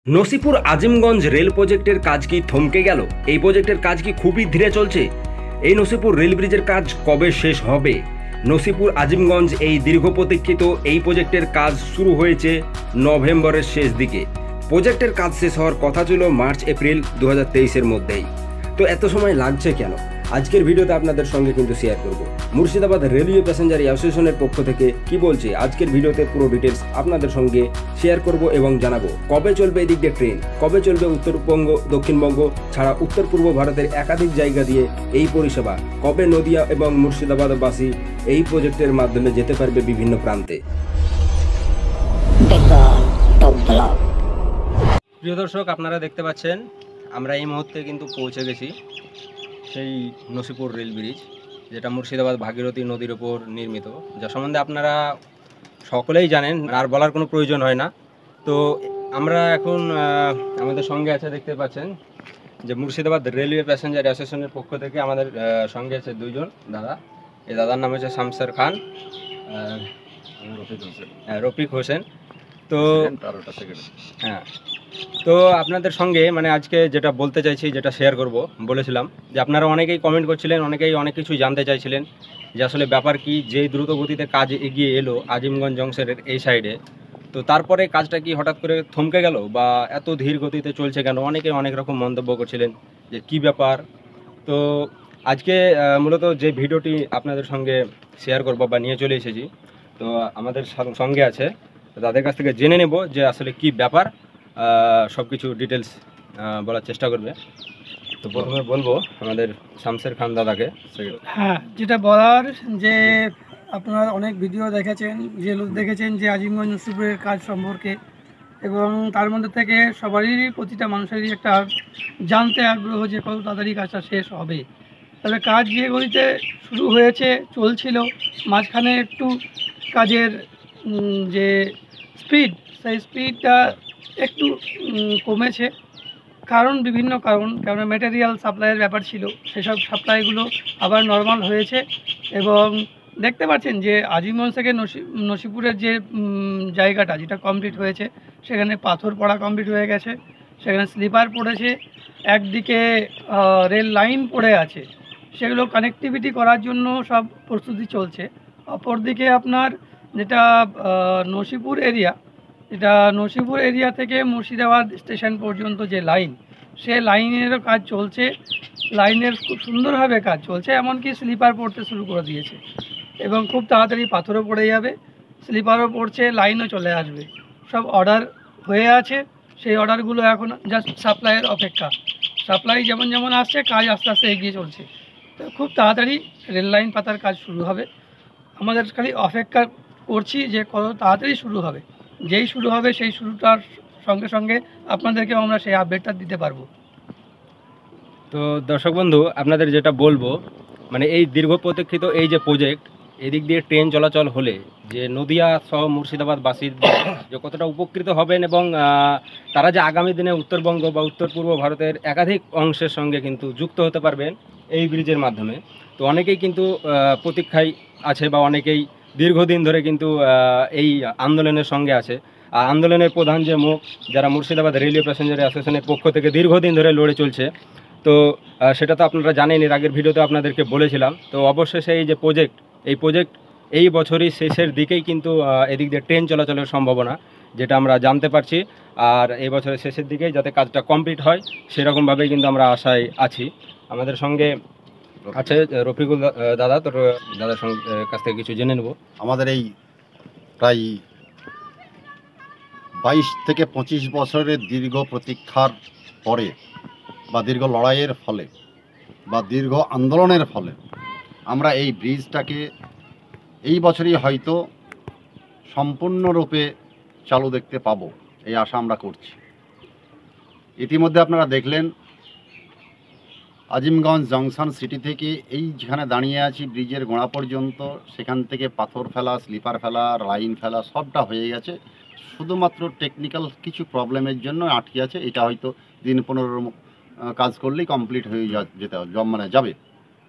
Nasipur Azimganj rail প্রজেক্টের কাজ কি থমকে গেল? এই প্রজেক্টের কাজ কি খুবই ধীরে চলছে? এই নসিপুর রেল ব্রিজের কাজ কবে শেষ হবে? নসিপুর আজিমগঞ্জ এই দীর্ঘ প্রতীক্ষিত এই প্রজেক্টের কাজ শুরু হয়েছে নভেম্বরের শেষ দিকে। প্রজেক্টের কাজ শেষ হওয়ার কথা ছিল মার্চ এপ্রিল 2023-এর মধ্যেই। তো এত সময় লাগছে কেন? আজকের ভিডিওতে আপনাদের সঙ্গে কিন্তু শেয়ার করব। মুর্শিদাবাদ রেলওয়ে প্যাসেঞ্জার অ্যাসোসিয়েশনের পক্ষ থেকে কি বলছে আজকের ভিডিওতে পুরো ডিটেলস আপনাদের সঙ্গে শেয়ার করব এবং জানাবো কবে চলবে এদিক দিয়ে ট্রেন, কবে চলবে উত্তরবঙ্গ দক্ষিণবঙ্গ ছাড়া উত্তর পূর্ব ভারতের একাধিক জায়গা দিয়ে এই পরিষেবা, কবে নদিয়া এবং মুর্শিদাবাদবাসী এই প্রজেক্টের মাধ্যমে যেতে পারবে বিভিন্ন প্রান্তে। প্রিয় দর্শক, আপনারা দেখতে পাচ্ছেন আমরা এই মুহূর্তে কিন্তু পৌঁছে গেছি সেই নসিপুর রেল ব্রিজ, যেটা মুর্শিদাবাদ ভাগীরথী নদীর ওপর নির্মিত, যা সম্বন্ধে আপনারা সকলেই জানেন, আর বলার কোনো প্রয়োজন হয় না। তো আমরা এখন আমাদের সঙ্গে আছে, দেখতে পাচ্ছেন যে মুর্শিদাবাদ রেলওয়ে প্যাসেঞ্জার অ্যাসোসিয়েশনের পক্ষ থেকে আমাদের সঙ্গে আছে দুইজন দাদা। এই দাদার নাম হচ্ছে শামসের খান, রফিক হোসেন। তো হ্যাঁ, তো আপনাদের সঙ্গে মানে আজকে যেটা বলতে চাইছি, যেটা শেয়ার করব, বলেছিলাম যে আপনারা অনেকেই কমেন্ট করছিলেন, অনেকেই অনেক কিছু জানতে চাইছিলেন যে আসলে ব্যাপার কি, যে দ্রুত গতিতে কাজ এগিয়ে এলো আজিমগঞ্জ জংশনের এই সাইডে, তো তারপরে কাজটা কি হঠাৎ করে থমকে গেল বা এত ধীর গতিতে চলছে কেন? অনেকে অনেক রকম মন্তব্য করছিলেন যে কি ব্যাপার। তো আজকে মূলত যে ভিডিওটি আপনাদের সঙ্গে শেয়ার করব বা নিয়ে চলে এসেছি, তো আমাদের সঙ্গে আছে, তাদের কাছ থেকে জেনে নেব যে আসলে কি ব্যাপার, সব কিছু ডিটেলস বলার চেষ্টা করবে। তো প্রথমে বলবো আমাদের শামসের খান দাদাকে। হ্যাঁ, যেটা বলার যে আপনারা অনেক ভিডিও দেখেছেন, দেখেছেন যে আজিমগঞ্জ নসিপুরের কাজ সম্পর্কে, এবং তার মধ্যে থেকে সবারই, প্রতিটা মানুষেরই একটা জানতে আগ্রহ যে কত তাড়াতাড়ি কাজটা শেষ হবে। তবে কাজ যে গতিতে শুরু হয়েছে, চলছিল, মাঝখানে একটু কাজের যে স্পিড, সেই স্পিডটা একটু কমেছে। কারণ বিভিন্ন কারণ, কেননা ম্যাটেরিয়াল সাপ্লাইয়ের ব্যাপার ছিল, সেসব সাপ্লাইগুলো আবার নর্মাল হয়েছে। এবং দেখতে পাচ্ছেন যে আজিমগঞ্জ থেকে নসিপুরের যে জায়গাটা যেটা কমপ্লিট হয়েছে, সেখানে পাথর পড়া কমপ্লিট হয়ে গেছে, সেখানে স্লিপার পড়েছে, একদিকে রেল লাইন পড়ে আছে, সেগুলো কানেক্টিভিটি করার জন্য সব প্রস্তুতি চলছে। অপরদিকে আপনার যেটা নসিপুর এরিয়া, এটা নসিপুর এরিয়া থেকে মুর্শিদাবাদ স্টেশন পর্যন্ত যে লাইন, সে লাইনেরও কাজ চলছে, লাইনের খুব সুন্দরভাবে কাজ চলছে, এমনকি স্লিপার পড়তে শুরু করে দিয়েছে এবং খুব তাড়াতাড়ি পাথরও পড়ে যাবে, স্লিপারও পড়ছে, লাইনও চলে আসবে। সব অর্ডার হয়ে আছে, সেই অর্ডারগুলো এখন জাস্ট সাপ্লাইয়ের অপেক্ষা। সাপ্লাই যেমন যেমন আসছে, কাজ আস্তে আস্তে এগিয়ে চলছে। তো খুব তাড়াতাড়ি রেল লাইন পাতার কাজ শুরু হবে। আমাদের খালি অপেক্ষা করছি যে কত তাড়াতাড়ি শুরু হবে। যেই শুরু হবে সেই শুরুটার সঙ্গে সঙ্গে আপনাদেরকে আমরা সেই আপডেটটা দিতে পারবো। তো দর্শক বন্ধু, আপনাদের যেটা বলবো, মানে এই দীর্ঘ প্রতীক্ষিত এই যে প্রজেক্ট, এদিক দিয়ে ট্রেন চলাচল হলে যে নদিয়া সহ মুর্শিদাবাদবাসীর যে কতটা উপকৃত হবেন, এবং তারা যে আগামী দিনে উত্তরবঙ্গ বা উত্তর পূর্ব ভারতের একাধিক অংশের সঙ্গে কিন্তু যুক্ত হতে পারবেন এই ব্রিজের মাধ্যমে। তো অনেকেই কিন্তু প্রতীক্ষায় আছে বা অনেকেই দীর্ঘদিন ধরে কিন্তু এই আন্দোলনের সঙ্গে আছে। আর আন্দোলনের প্রধান যে মুখ, যারা মুর্শিদাবাদ রেলওয়ে প্যাসেঞ্জার অ্যাসোসিয়েশনের পক্ষ থেকে দীর্ঘদিন ধরে লড়ে চলছে, তো সেটা তো আপনারা জানেন, এর আগের ভিডিওতে আপনাদেরকে বলেছিলাম। তো অবশেষে এই যে প্রজেক্ট, এই প্রজেক্ট এই বছরই শেষের দিকেই কিন্তু এদিক দিয়ে ট্রেন চলাচলের সম্ভাবনা, যেটা আমরা জানতে পারছি। আর এই বছরের শেষের দিকেই যাতে কাজটা কমপ্লিট হয়, সেরকমভাবেই কিন্তু আমরা আশায় আছি। আমাদের সঙ্গে আছে রফিকুল দাদা। তোর দাদার সঙ্গে কাছ থেকে কিছু জেনে নেব। আমাদের এই প্রায় 22 থেকে 25 বছরের দীর্ঘ প্রতীক্ষার পরে বা দীর্ঘ লড়াইয়ের ফলে বা দীর্ঘ আন্দোলনের ফলে আমরা এই ব্রিজটাকে এই বছরই হয়তো সম্পূর্ণরূপে চালু দেখতে পাবো, এই আশা আমরা করছি। ইতিমধ্যে আপনারা দেখলেন আজিমগঞ্জ জংশন সিটি থেকে এই যেখানে দাঁড়িয়ে আছি ব্রিজের গোড়া পর্যন্ত, সেখান থেকে পাথর ফেলা, স্লিপার ফেলা, লাইন ফেলা সবটা হয়ে গেছে। শুধুমাত্র টেকনিক্যাল কিছু প্রবলেমের জন্য আটকে আছে। এটা হয়তো দিন 15 কাজ করলেই কমপ্লিট হয়ে যাবে।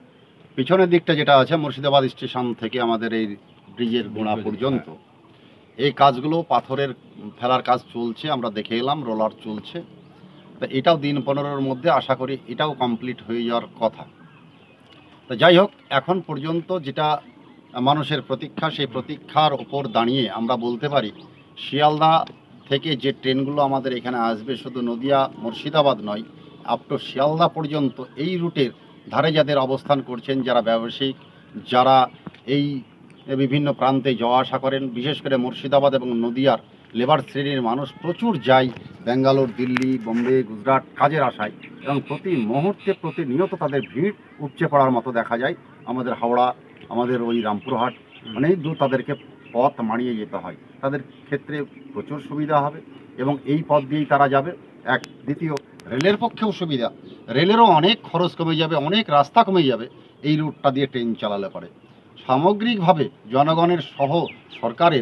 পিছনের দিকটা যেটা আছে মুর্শিদাবাদ স্টেশন থেকে আমাদের এই ব্রিজের গোড়া পর্যন্ত, এই কাজগুলো পাথরের ফেলার কাজ চলছে, আমরা দেখে এলাম, রোলার চলছে। তো এটাও দিন 15-র মধ্যে আশা করি এটাও কমপ্লিট হয়ে যাওয়ার কথা। তো যাই হোক, এখন পর্যন্ত যেটা মানুষের প্রতীক্ষা, সেই প্রতীক্ষার ওপর দাঁড়িয়ে আমরা বলতে পারি শিয়ালদা থেকে যে ট্রেনগুলো আমাদের এখানে আসবে, শুধু নদিয়া মুর্শিদাবাদ নয়, আপ টু শিয়ালদা পর্যন্ত এই রুটের ধারে যাদের অবস্থান করছেন, যারা ব্যবসায়িক, যারা এই বিভিন্ন প্রান্তে যাওয়া আসা করেন, বিশেষ করে মুর্শিদাবাদ এবং নদিয়ার লেবার শ্রেণীর মানুষ প্রচুর যায় ব্যাঙ্গালোর, দিল্লি, বোম্বে, গুজরাট কাজের আশায়, এবং প্রতি মুহূর্তে প্রতিনিয়ত তাদের ভিড় উপচে পড়ার মতো দেখা যায়। আমাদের হাওড়া, আমাদের ওই রামপুরহাট অনেক দূর তাদেরকে পথ মাড়িয়ে যেতে হয়। তাদের ক্ষেত্রে প্রচুর সুবিধা হবে এবং এই পথ দিয়েই তারা যাবে। এক, দ্বিতীয়, রেলের পক্ষেও সুবিধা, রেলেরও অনেক খরচ কমে যাবে, অনেক রাস্তা কমে যাবে এই রুটটা দিয়ে ট্রেন চালালে পরে। সামগ্রিকভাবে জনগণের সহ সরকারের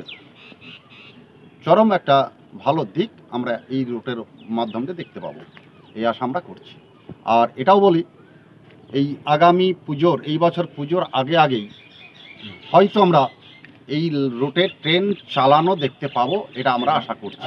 চরম একটা ভালো দিক আমরা এই রুটের মাধ্যমে দেখতে পাবো, এই আশা আমরা করছি। আর এটাও বলি, এই আগামী পুজোর, এই বছর পুজোর আগেই হয়তো আমরা এই রুটে ট্রেন চালানো দেখতে পাবো, এটা আমরা আশা করছি।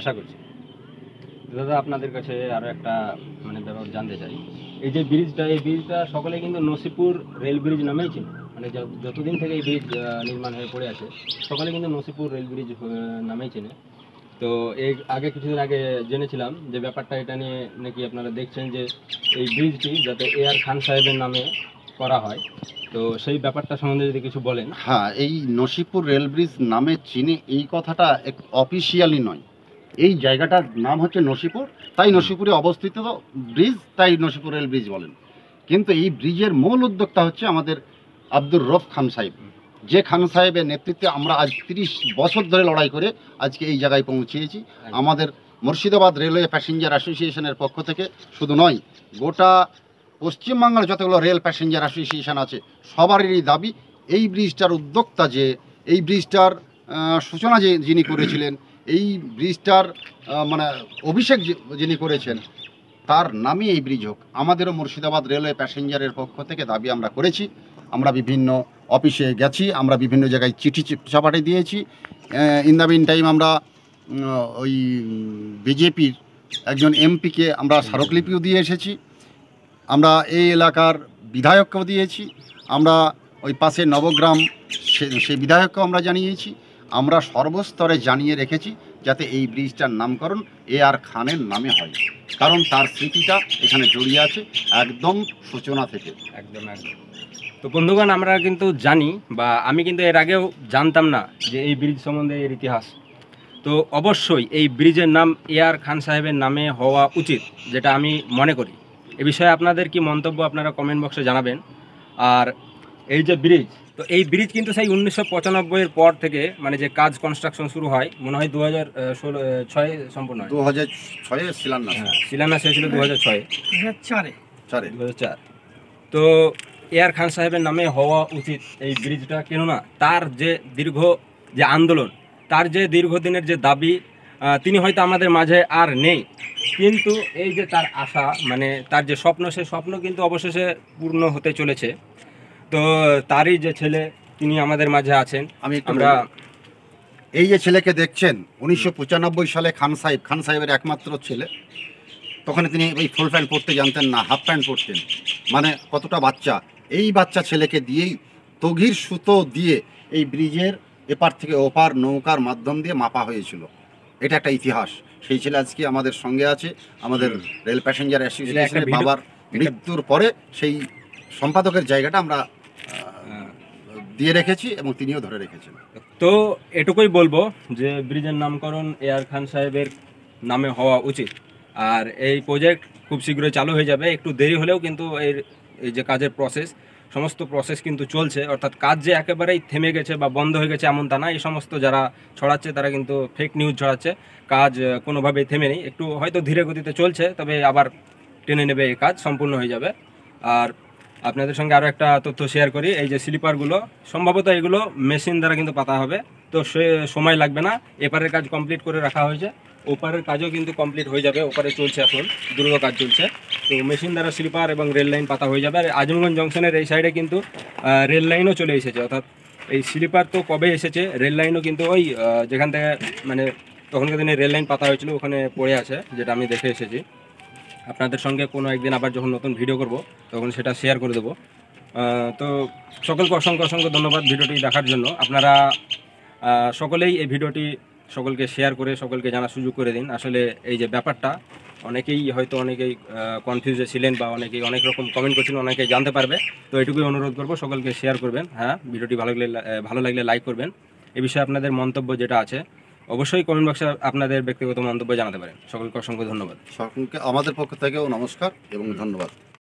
দাদা, আপনাদের কাছে আরও একটা ব্যাপার জানতে চাই। এই যে ব্রিজটা, এই ব্রিজটা সকলে কিন্তু নসিপুর রেল ব্রিজ নামেই ছিল, যতদিন থেকে এই ব্রিজ নির্মাণ হয়ে পড়ে আছে সকলে কিন্তু নসিপুর রেল ব্রিজ নামেই চেনে। তো এই কিছুদিন আগে জেনেছিলাম যে ব্যাপারটা এটা নিয়ে নাকি আপনারা দেখছেন যে এই ব্রিজটি যাতে AR খান সাহেবের নামে করা হয়। তো সেই ব্যাপারটা সম্বন্ধে যদি কিছু বলেন। হ্যাঁ, এই নসিপুর রেল ব্রিজ নামে চিনি এই কথাটা অফিসিয়ালি নয়, এই জায়গাটার নাম হচ্ছে নসিপুর, তাই নসিপুরে অবস্থিত ব্রিজ, তাই নসিপুর রেল ব্রিজ বলেন। কিন্তু এই ব্রিজের মূল উদ্যোক্তা হচ্ছে আমাদের আব্দুর রফ খান সাহেব, যে খান সাহেবের নেতৃত্বে আমরা আজ 30 বছর ধরে লড়াই করে আজকে এই জায়গায় পৌঁছিয়েছি। আমাদের মুর্শিদাবাদ রেলওয়ে প্যাসেঞ্জার অ্যাসোসিয়েশনের পক্ষ থেকে শুধু নয়, গোটা পশ্চিমবাংলার যতগুলো রেল প্যাসেঞ্জার অ্যাসোসিয়েশন আছে সবারই দাবি এই ব্রিজটার উদ্যোক্তা, যে এই ব্রিজটার সূচনা যিনি করেছিলেন, এই ব্রিজটার অভিষেক যিনি করেছেন, তার নামে এই ব্রিজ হোক। আমাদেরও মুর্শিদাবাদ রেলওয়ে প্যাসেঞ্জারের পক্ষ থেকে দাবি আমরা করেছি, আমরা বিভিন্ন অফিসে গেছি, আমরা বিভিন্ন জায়গায় চিঠি চাপাটি দিয়েছি। ইন দ্য মিন টাইম আমরা ওই বিজেপির একজন এমপিকে আমরা স্মারকলিপিও দিয়ে এসেছি, আমরা এই এলাকার বিধায়ককেও দিয়েছি, আমরা ওই পাশে নবগ্রাম সেই বিধায়ককেও আমরা জানিয়েছি। আমরা সর্বস্তরে জানিয়ে রেখেছি যাতে এই ব্রিজটার নামকরণ AR খানের নামে হয়, কারণ তার স্মৃতিটা এখানে জড়িয়ে আছে একদম সূচনা থেকে। একদম। তো বন্ধুগণ, আমরা কিন্তু জানি, বা আমি কিন্তু এর আগেও জানতাম না যে এই ব্রিজ সম্বন্ধে এর ইতিহাস। তো অবশ্যই এই ব্রিজের নাম AR খান সাহেবের নামে হওয়া উচিত, যেটা আমি মনে করি। এ বিষয়ে আপনাদের কি মন্তব্য আপনারা কমেন্ট বক্সে জানাবেন। আর এই যে ব্রিজ, তো এই ব্রিজ কিন্তু সেই 1995-এর পর থেকে যে কাজ কনস্ট্রাকশন শুরু হয়, মনে হয় 2006 সম্পূর্ণ হয়। 2006-এ শিলান্যাস হয়েছিল 2004। তো AR খান সাহেবের নামে হওয়া উচিত এই ব্রিজটা, কেননা তার যে দীর্ঘ যে আন্দোলন, তার যে দীর্ঘদিনের যে দাবি, তিনি হয়তো আমাদের মাঝে আর নেই, কিন্তু এই যে তার আশা, তার যে স্বপ্ন, সেই স্বপ্ন কিন্তু অবশেষে পূর্ণ হতে চলেছে। তো তারই যে ছেলে, তিনি আমাদের মাঝে আছেন। আমরা এই যে ছেলেকে দেখছেন, 1995 সালে খান সাহেবের একমাত্র ছেলে। তখন তিনি ওই ফুল প্যান্ট পরতে জানতেন না, হাফ প্যান্ট পরতেন। কতটা বাচ্চা, এই বাচ্চা ছেলেকে দিয়েই তগির সুতো দিয়ে এই ব্রিজের এপার থেকে ওপার নৌকার মাধ্যম দিয়ে মাপা হয়েছিল। এটা একটা ইতিহাস। সেই ছেলে আজকে আমাদের সঙ্গে আছে। আমাদের রেল প্যাসেঞ্জার অ্যাসোসিয়েশনের বাবার মৃত্যুর পরে সেই সম্পাদকের জায়গাটা আমরা দিয়ে রেখেছি এবং তিনিও ধরে রেখেছেন। তো এটুকুই বলবো যে ব্রিজের নামকরণ AR খান সাহেবের নামে হওয়া উচিত। আর এই প্রজেক্ট খুব শীঘ্রই চালু হয়ে যাবে। একটু দেরি হলেও কিন্তু এই যে কাজের সমস্ত প্রসেস কিন্তু চলছে, অর্থাৎ কাজ যে একেবারেই থেমে গেছে বা বন্ধ হয়ে গেছে এমনটা না। এই সমস্ত যারা ছড়াচ্ছে তারা কিন্তু ফেক নিউজ ছড়াচ্ছে। কাজ কোনোভাবেই থেমে নেই, একটু হয়তো ধীরে গতিতে চলছে, তবে আবার টেনে নেবে, এই কাজ সম্পূর্ণ হয়ে যাবে। আর আপনাদের সঙ্গে আরও একটা তথ্য শেয়ার করি, এই যে স্লিপারগুলো সম্ভবত এগুলো মেশিন দ্বারা কিন্তু পাতা হবে, তো সে সময় লাগবে না। এপারের কাজ কমপ্লিট করে রাখা হয়েছে, ওপারের কাজও কিন্তু কমপ্লিট হয়ে যাবে। ওপারে চলছে, এখন দ্রুত কাজ চলছে। তো মেশিন দ্বারা স্লিপার এবং রেল লাইন পাতা হয়ে যাবে। আর আজিমগঞ্জ জংশনের এই সাইডে কিন্তু রেল লাইনও চলে এসেছে, অর্থাৎ এই স্লিপার তো কবে এসেছে, রেল লাইনও কিন্তু ওই যেখান থেকে মানে তখনকার দিনে রেল লাইন পাতা হয়েছিল ওখানে পড়ে আছে, যেটা আমি দেখে এসেছি। আপনাদের সঙ্গে কোনো একদিন আবার যখন নতুন ভিডিও করব তখন সেটা শেয়ার করে দেবো। তো সকলকে অসংখ্য অসংখ্য ধন্যবাদ ভিডিওটি দেখার জন্য। আপনারা সকলেই এই ভিডিওটি সকলকে শেয়ার করে সকলকে জানার সুযোগ করে দিন। আসলে এই যে ব্যাপারটা অনেকেই কনফিউজে ছিলেন বা অনেকেই অনেক রকম কমেন্ট করছিলেন, অনেকেই জানতে পারবে। তো এটুকুই অনুরোধ করব, সকলকে শেয়ার করবেন। হ্যাঁ, ভিডিওটি ভালো লাগলে লাইক করবেন। এ বিষয়ে আপনাদের মন্তব্য যেটা আছে অবশ্যই কমেন্ট বক্সে আপনাদের ব্যক্তিগত মন্তব্য জানাতে পারেন। সকলকে অসংখ্য ধন্যবাদ। সকলকে আমাদের পক্ষ থেকেও নমস্কার এবং ধন্যবাদ।